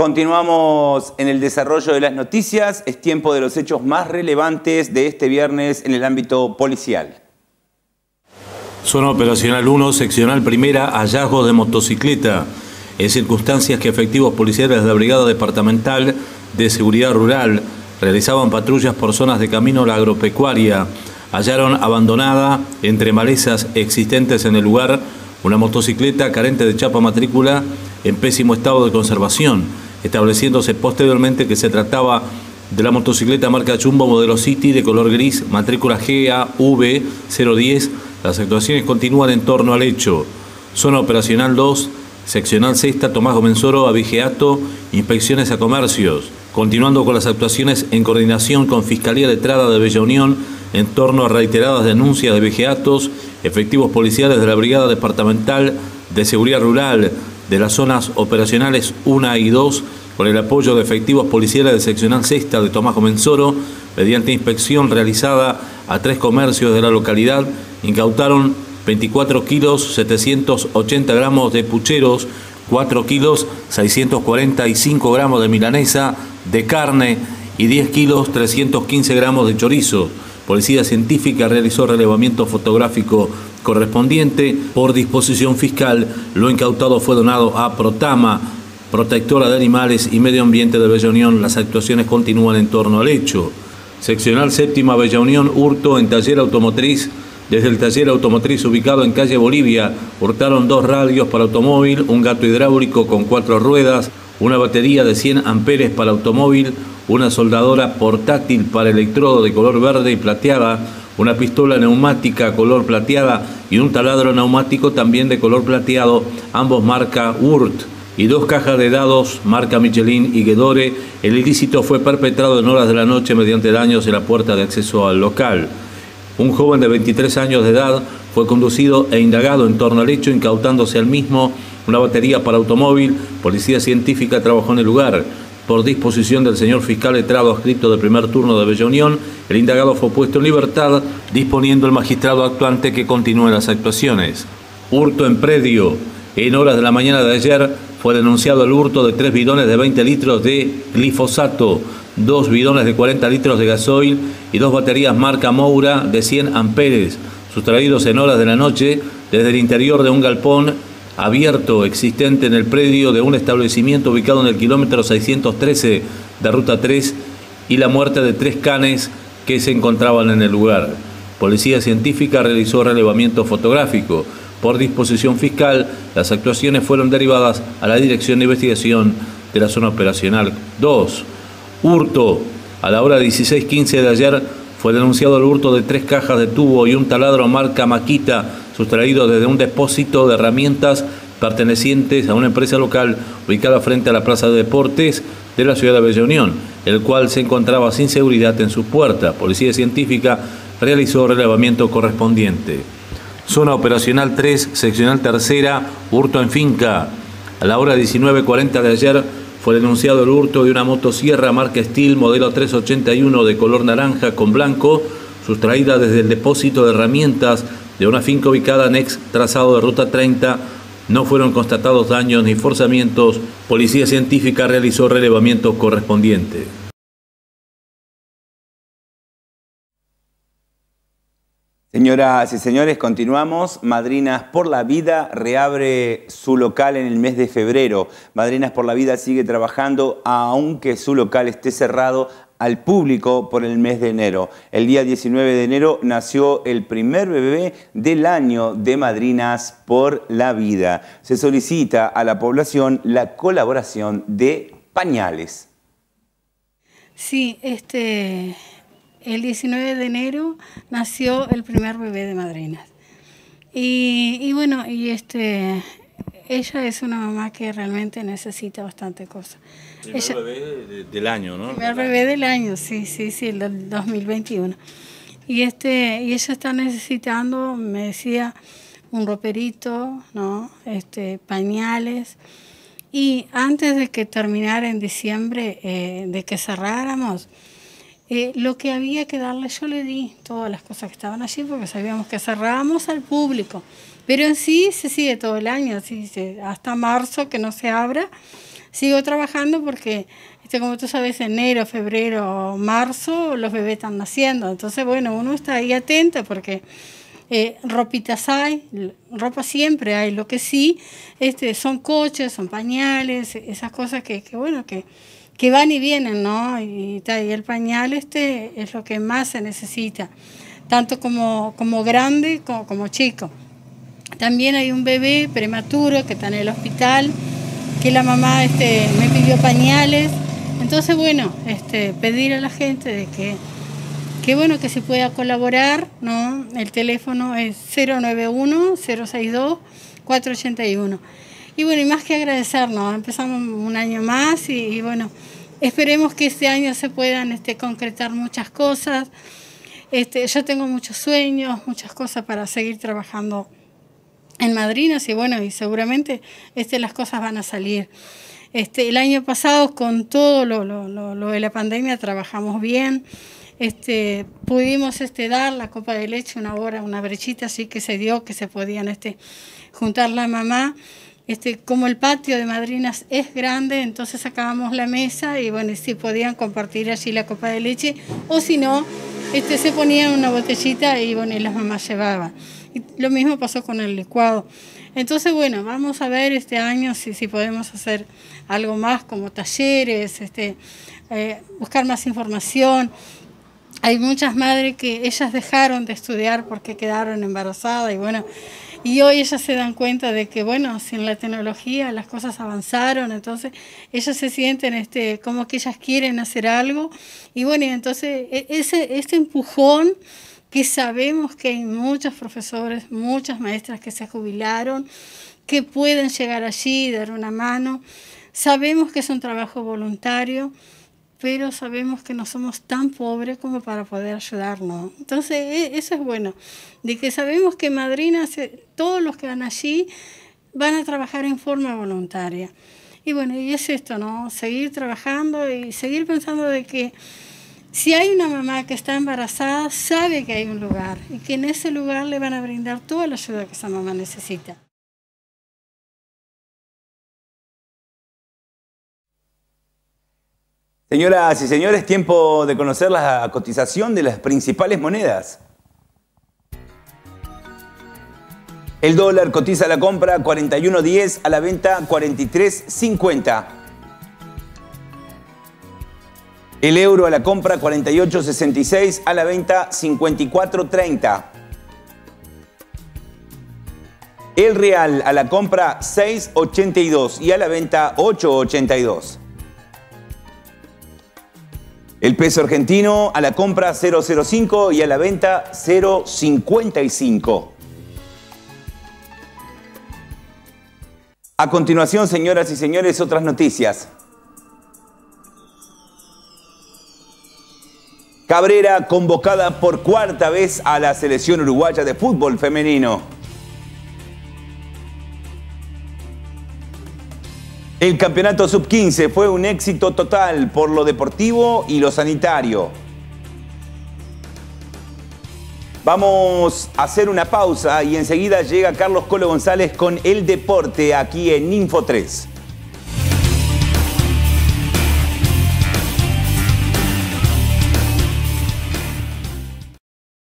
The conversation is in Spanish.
Continuamos en el desarrollo de las noticias. Es tiempo de los hechos más relevantes de este viernes en el ámbito policial. Zona Operacional 1, Seccional Primera, hallazgo de motocicleta. En circunstancias que efectivos policiales de la Brigada Departamental de Seguridad Rural realizaban patrullas por zonas de camino a la agropecuaria, hallaron abandonada entre malezas existentes en el lugar una motocicleta carente de chapa matrícula en pésimo estado de conservación, estableciéndose posteriormente que se trataba de la motocicleta marca Jumbo modelo City de color gris, matrícula GAV 010. Las actuaciones continúan en torno al hecho. Zona Operacional 2, Seccional Sexta, Tomás Gomenzoro, Abigeato, inspecciones a comercios. Continuando con las actuaciones en coordinación con Fiscalía Letrada de Bella Unión en torno a reiteradas denuncias de vejeatos, efectivos policiales de la Brigada Departamental de Seguridad Rural de las zonas operacionales 1 y 2, con el apoyo de efectivos policiales de Seccional Sexta de Tomás Gomenzoro, mediante inspección realizada a 3 comercios de la localidad, incautaron 24 kilos 780 gramos de pucheros, 4 kilos 645 gramos de milanesa de carne y 10 kilos 315 gramos de chorizo. Policía Científica realizó relevamiento fotográfico correspondiente. Por disposición fiscal, lo incautado fue donado a Protama, Protectora de Animales y Medio Ambiente de Bella Unión. Las actuaciones continúan en torno al hecho. Seccional Séptima, Bella Unión, hurto en taller automotriz. Desde el taller automotriz ubicado en calle Bolivia, hurtaron 2 radios para automóvil, un gato hidráulico con 4 ruedas, una batería de 100 amperes para automóvil, una soldadora portátil para electrodo de color verde y plateada, una pistola neumática color plateada y un taladro neumático también de color plateado, ambos marca Wurt, y 2 cajas de dados marca Michelin y Guedore. El ilícito fue perpetrado en horas de la noche mediante daños en la puerta de acceso al local. Un joven de 23 años de edad fue conducido e indagado en torno al hecho, incautándose al mismo una batería para automóvil. Policía Científica trabajó en el lugar. Por disposición del señor fiscal letrado adscrito de primer turno de Bella Unión, el indagado fue puesto en libertad, disponiendo el magistrado actuante que continúen las actuaciones. Hurto en predio. En horas de la mañana de ayer fue denunciado el hurto de 3 bidones de 20 litros de glifosato, 2 bidones de 40 litros de gasoil y 2 baterías marca Moura de 100 amperes, sustraídos en horas de la noche desde el interior de un galpón abierto existente en el predio de un establecimiento ubicado en el kilómetro 613 de Ruta 3, y la muerte de 3 canes que se encontraban en el lugar. Policía Científica realizó relevamiento fotográfico. Por disposición fiscal, las actuaciones fueron derivadas a la Dirección de Investigación de la Zona Operacional 2. Hurto. A la hora 16:15 de ayer fue denunciado el hurto de 3 cajas de tubo y un taladro marca Makita, sustraído desde un depósito de herramientas pertenecientes a una empresa local ubicada frente a la Plaza de Deportes de la ciudad de Bella Unión, el cual se encontraba sin seguridad en su puerta. Policía Científica realizó relevamiento correspondiente. Zona Operacional 3, Seccional Tercera, hurto en finca. A la hora 19:40 de ayer fue denunciado el hurto de una motosierra marca Steel modelo 381 de color naranja con blanco, sustraída desde el depósito de herramientas de una finca ubicada en ex trazado de Ruta 30. No fueron constatados daños ni forzamientos. Policía Científica realizó relevamiento correspondiente. Señoras y señores, continuamos. Madrinas por la Vida reabre su local en el mes de febrero. Madrinas por la Vida sigue trabajando aunque su local esté cerrado al público por el mes de enero. El día 19 de enero nació el primer bebé del año de Madrinas por la Vida. Se solicita a la población la colaboración de pañales. Sí, el 19 de enero nació el primer bebé de Madrinas. Ella es una mamá que realmente necesita bastante cosas. Primer bebé del año, ¿no? Primer bebé del año, sí, el del 2021. Y ella está necesitando, me decía, un roperito, ¿no? Pañales. Y antes de que terminara en diciembre, de que cerráramos, lo que había que darle, yo le di todas las cosas que estaban allí porque sabíamos que cerrábamos al público. Pero en sí se sigue todo el año, así, hasta marzo que no se abra, sigo trabajando porque, como tú sabes, enero, febrero, marzo, los bebés están naciendo. Entonces, bueno, uno está ahí atento porque ropitas hay, ropa siempre hay. Lo que sí, son coches, son pañales, esas cosas que van y vienen, ¿no? Y el pañal es lo que más se necesita, tanto como grande como chico. También hay un bebé prematuro que está en el hospital, que la mamá me pidió pañales. Entonces, bueno, pedir a la gente de que se pueda colaborar, ¿no? El teléfono es 091-062-481. Y bueno, y más que agradecernos, empezamos un año más y bueno, esperemos que este año se puedan concretar muchas cosas. Yo tengo muchos sueños, muchas cosas para seguir trabajando en Madrinas y bueno, y seguramente las cosas van a salir. El año pasado con todo lo de la pandemia trabajamos bien. Pudimos dar la copa de leche una brechita así que se dio, que se podían juntar la mamá. Como el patio de Madrinas es grande, entonces sacábamos la mesa y bueno, si podían compartir allí la copa de leche o si no, se ponían una botellita y bueno, y las mamás llevaban. Y lo mismo pasó con el licuado. Entonces, bueno, vamos a ver este año si podemos hacer algo más como talleres, buscar más información. Hay muchas madres que ellas dejaron de estudiar porque quedaron embarazadas y bueno, y hoy ellas se dan cuenta de que bueno, sin la tecnología las cosas avanzaron, entonces ellas se sienten como que ellas quieren hacer algo y bueno, y entonces este empujón que sabemos que hay muchos profesores, muchas maestras que se jubilaron, que pueden llegar allí y dar una mano. Sabemos que es un trabajo voluntario, pero sabemos que no somos tan pobres como para poder ayudarnos. Entonces, eso es bueno, de que sabemos que Madrinas, todos los que van allí, van a trabajar en forma voluntaria. Y bueno, y es esto, ¿no? Seguir trabajando y seguir pensando de que si hay una mamá que está embarazada, sabe que hay un lugar y que en ese lugar le van a brindar toda la ayuda que esa mamá necesita. Señoras y señores, tiempo de conocer la cotización de las principales monedas. El dólar cotiza a la compra 41.10, a la venta 43.50. El euro a la compra 48.66, a la venta 54.30. El real a la compra 6.82 y a la venta 8.82. El peso argentino a la compra 0.05 y a la venta 0.55. A continuación, señoras y señores, otras noticias. Cabrera convocada por cuarta vez a la selección uruguaya de fútbol femenino. El campeonato sub-15 fue un éxito total por lo deportivo y lo sanitario. Vamos a hacer una pausa y enseguida llega Carlos Colo González con el deporte aquí en Info 3.